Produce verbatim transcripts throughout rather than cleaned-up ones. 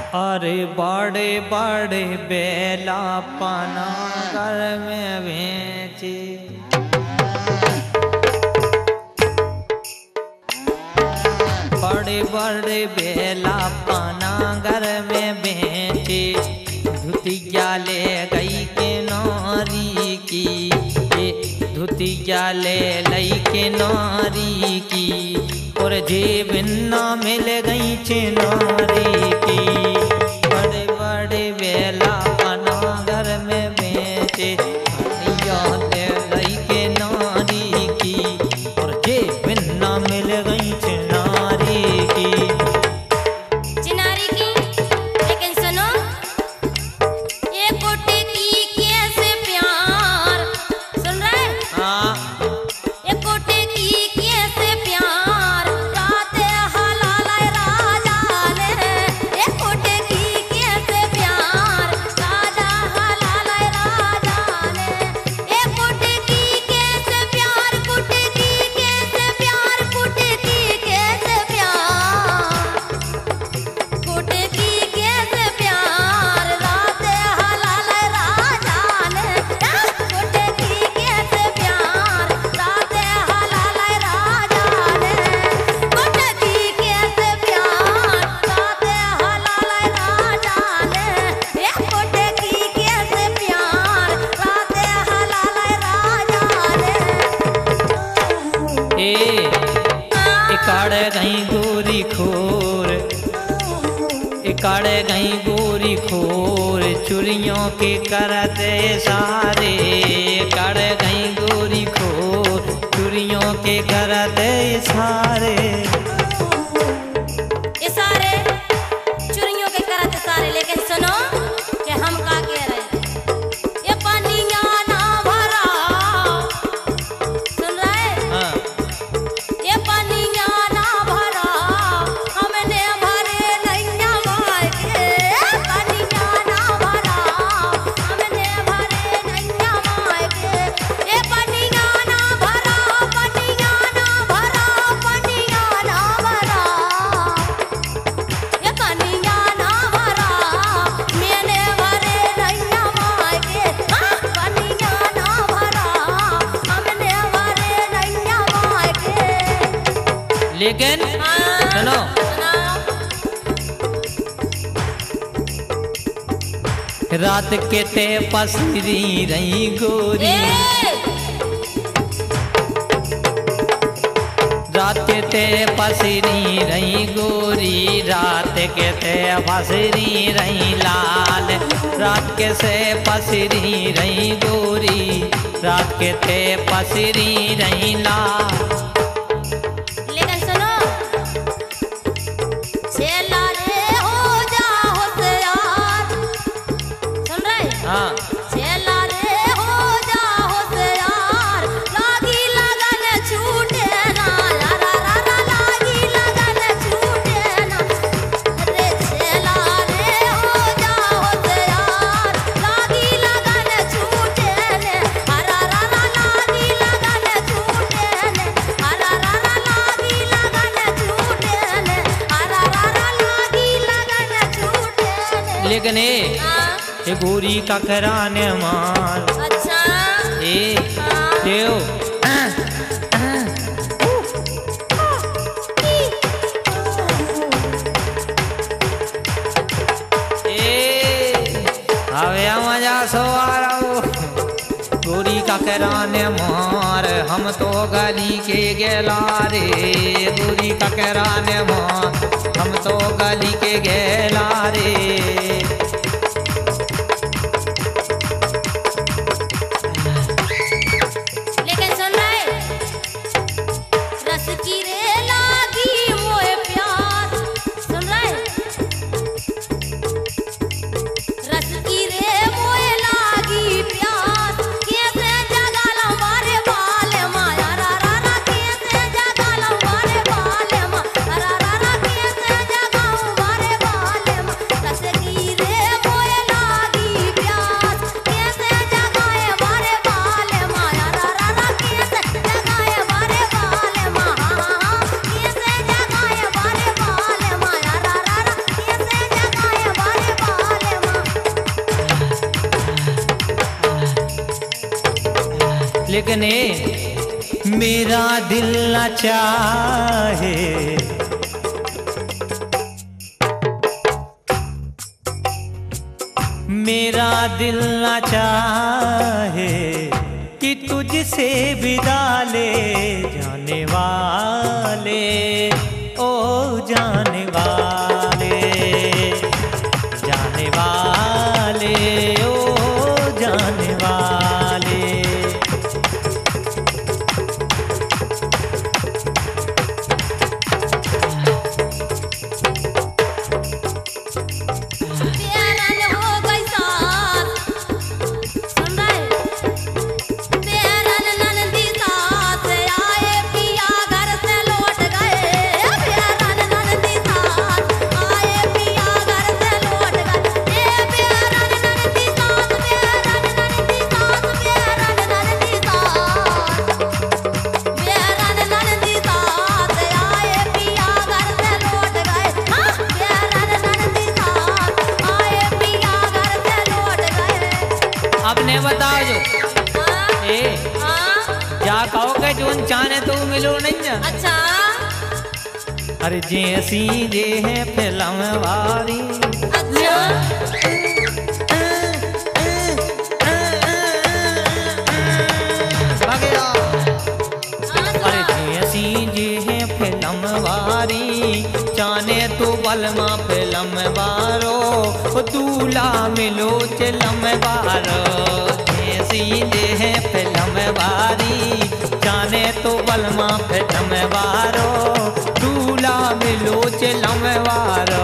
अरे बड़े बड़े बेला पना घर में बेचे, बड़े बड़े बेला पना घर में बेचे। धुतिया ले गई के नारी की, धुतिया ले लई के नारी की, और जेब न मिल गई छे नारी की। बड़े बड़े बेला पना घर में बेचे, ले लई के नारी की, और जेब न मिल गई छे नारी की। चिनारी की, लेकिन सुनो ये कोटे की कैसे प्यार, सुन रहे? हाँ ये कोटे की कैसे प्यार, राते हलाल राजा ने। ये कोटे की कैसे प्यार, राजा हलाल राजा ने। ये कोटे की कैसे प्यार, कोटे की कैसे प्यार, कोटे की कैसे प्यार, कोटे की कैसे प्यार, राते हलाल राजा ने। कोटे की कैसे प्यार, राते हलाल राजा ने। कोटे की कैसे प्यार, राते हलाल राजा ने। ये कोटे की कैसे प्यार, राते हलाल राजा ने। ए इकाड़े गई गोरी खोर, इकाड़े गई गोरी खोर, चुरियों के करते सारे। इकाड़े गई गोरी खोर, चुरियों के करते सारे। ये सारे चुरियों के करत सारे, लेकिन सुनो कि हम का कह रहे हैं। ये पानिया ना भरा, सुन रहे? हाँ ये पानिया ना भरा, हमने भरे नैया मार के। पानिया ना भरा, हमने भरे नैया मार के। ये पानिया ना भरा, पानिया ना भरा, पानिया ना भरा, ये पानिया ना भरा, मैंने भरे नैया मार के। हाँ, पानिया ना भरा, हमने भरे नैया मार के। लेकिन हाँ, सुनो, सुनाओ। रात के ते पसरी रही गोरी, ए, रात के ते पसरी रही गोरी, रात के ते पसरी रही लाल। रात के से पसरी रही गोरी, रात के ते पसरी रही लाल। लेकिन सुनो, छेला रे हो जा होशियार, सुन रहे? हाँ छेला रे हो जा होशियार, लागी लगन छूटे ना, रा रा रा लागी लगन छूटे ना। रे छेला रे हो जा होशियार, लागी लगन छूटे ने। रा रा रा लागी लगन छूटे ने, रा रा रा लागी लगन छूटे ने, रा रा रा लागी लगन छूटे ने। लेकिन ए हाँ, ये गोरी का कराने मार अच्छा, ए हाँ। देव मजा सो आ रहा हो। गोरी का कराने मार, हम तो गली के गेला रे। गोरी का कराने मार, हम तो गली के गेला रे। लेकिन सुन रहे? रस की रे लागी मोए प्यास, सुन रहे? रस की रे मोए लागी प्यास, कैसे जगाल मारे बाल माया, रा रा रा कैसे जगाल मारे बाल मा, रा रा रा कैसे जगाऊं मारे बाल मा। रस लेकिन ए मेरा दिल न चाहे मेरा दिल न चाहे कि तुझसे विदा ले जाने वाले, ओ जाने वाले, जाने वाले, ओ जाने वाले। अब ने बताओ जो ए क्या कहोगे जो चाहे तो मिलो नहीं ना। अच्छा अरे जैसी जे है फिल्म वाली, अच्छा अरे जैसी जे है फिल्म वाली, चाने तो बलमा फिल्म बारो, दूल्हा मिलो चिलम बारो। जैसी जे है फिल्म वाली, चाने तो बलमा फिल्म बारो, दूल्हा मिलो चिलम बारो।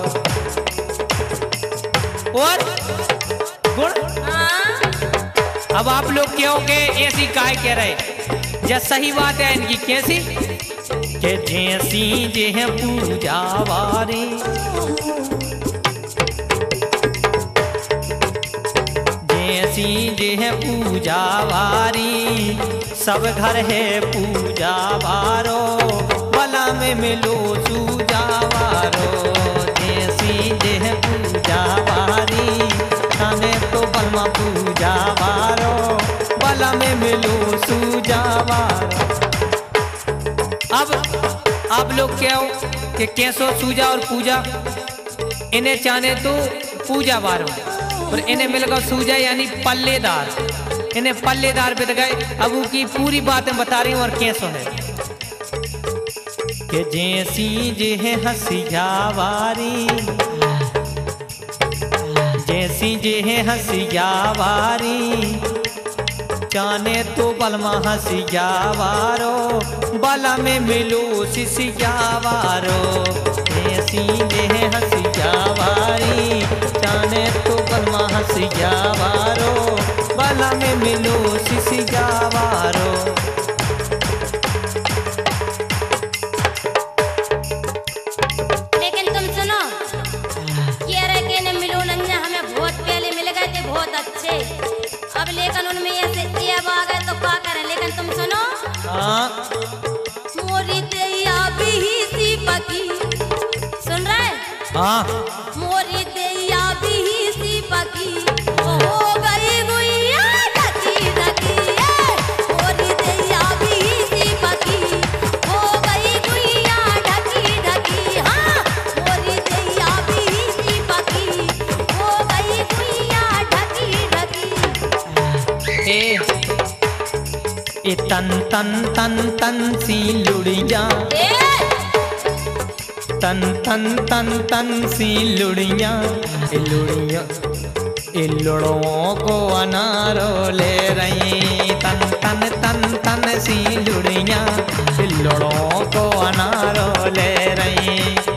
और गुण अब आप लोग कहोगे ऐसी काय कह रहे, या सही बात है इनकी कैसी के जैसी जे है पूजा वारी, जैसी जे है पूजा वारी, सब घर है पूजा वारो, बला में मिलो सूजा वारो। जैसी जे है पूजा वारी, खाने तो बलमा पूजा वारो, बला में मिलो सूजा वारो। अब आप लोग क्या हो कि कैसो सूजा और पूजा, इन्हें चाहे तो पूजा बारो और इन्हें मिलकर सूजा यानी पल्लेदार, इन्हें पल्लेदार बित गए। अब उनकी पूरी बातें बता रही हूँ और कैसो है कि जैसी जे है हंसिया वारी, जैसी जे है हंसिया वारी, चाने तो बलमा हंसिया वारो, बला में मिलो सिसिया वारो। ऐसी जे है हंसिया वारी, चाने तो बलमा हंसिया वारो, बला में मिलो सिसिया वारो। लेकिन तुम सुनो, ये रहे के ने मिलो नन्या हमें बहुत पहले मिल गए थे, बहुत अच्छे। अब लेकिन उनमें ऐसे ये आ गए तो क्या करें। लेकिन तुम सुनो, हाँ मोरी दैया भी सी पकी, सुन रहे? हाँ मोरी दैया भी सी पकी, हो गई गुइया ढकी ढकी, मोरी दैया भी सी पकी, हो गई गुइया ढकी ढकी। हाँ मोरी दैया भी सी पकी, हो गई गुइया ढकी ढकी। ए ए तन तन तन तन सी लुड़िया, तन तन तन तन सी लुड़िया, ए लुड़िया ए लुड़ों को अनारो ले रही। तन तन तन तन सी लुड़िया, ए लुड़ों को अनारो ले रही।